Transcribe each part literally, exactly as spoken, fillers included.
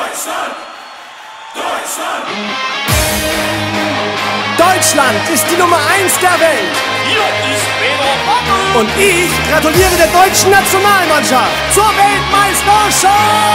Deutschland! Deutschland! Deutschland ist die Nummer eins der Welt. Hier ist Peter Wagner. Und ich gratuliere der deutschen Nationalmannschaft zur Weltmeisterschaft.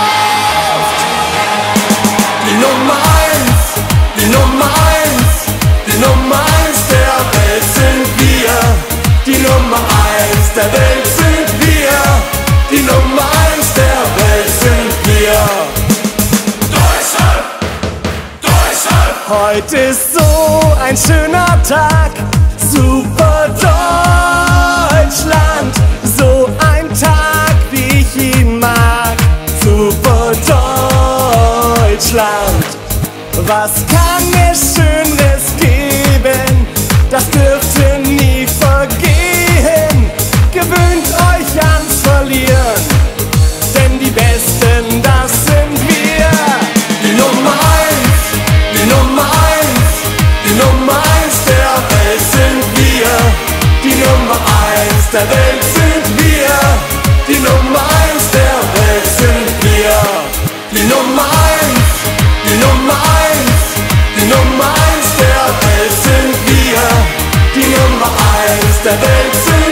Die Nummer eins, die Nummer eins, die Nummer eins der Welt sind wir. Die Nummer eins der Welt sind wir. Die Nummer eins der Welt sind wir. Deutschland! Deutschland! Heute ist so ein schöner Tag. Super Deutschland. So ein Tag, wie ich ihn mag. Super Deutschland. Was kann es Schöneres geben? Das dürfte nie vergehen. Gewöhnt euch ans Verlieren, denn die Besten, das sind wir. Die Nummer eins, die Nummer eins, die Nummer eins der Welt sind wir. Die Nummer eins der Welt sind wir. Die Nummer eins der Welt sind wir. Die Nummer eins, die Nummer eins, die Nummer eins der Welt sind wir. Die Nummer eins der Welt sind wir.